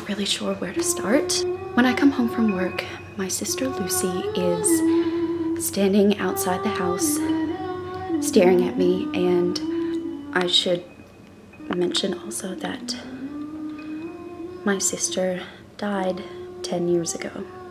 not really sure where to start. When I come home from work, my sister Lucy is standing outside the house staring at me, and I should mention also that my sister died 10 years ago.